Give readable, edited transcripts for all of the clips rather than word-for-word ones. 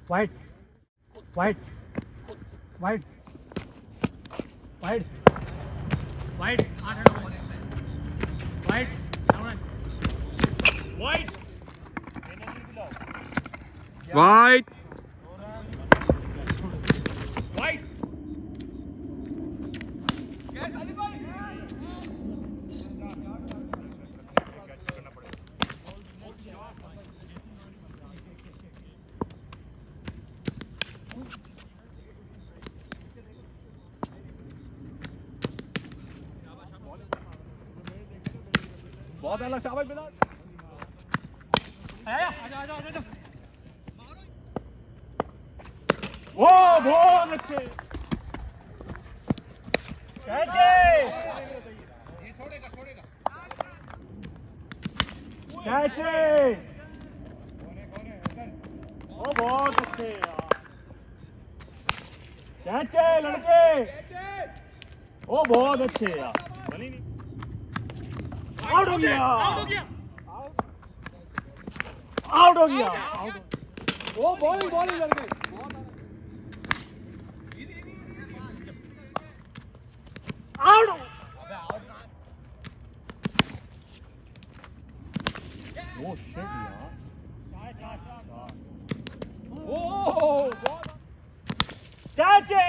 Wide. Wide. Wide. Wide. Wide. Wide. Wide. Wide. Wide. बहुत अलग शाबाश बिलाल। आजा। ओ बहुत अच्छे। कैचे। ओ बहुत अच्छे यार। कैचे लड़के। ओ बहुत अच्छे यार। बनी नहीं। आउट हो गया। आउट हो गया। वो बॉलिंग लड़के। आउट। ओ शिट यार। Oh catch.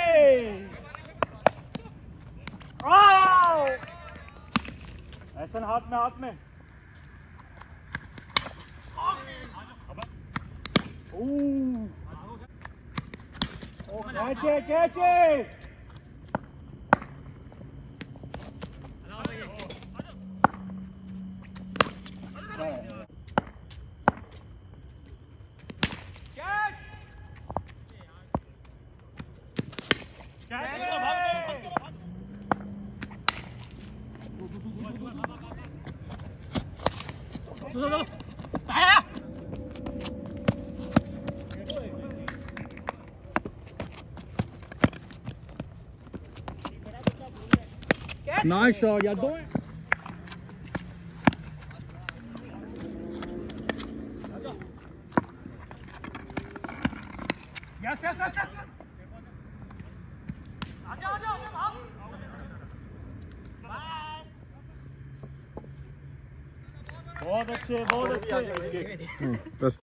ऐसा हाथ में कैचे। Nice shot, yeah, do it. Yes. आजा। बहुत अच्छे।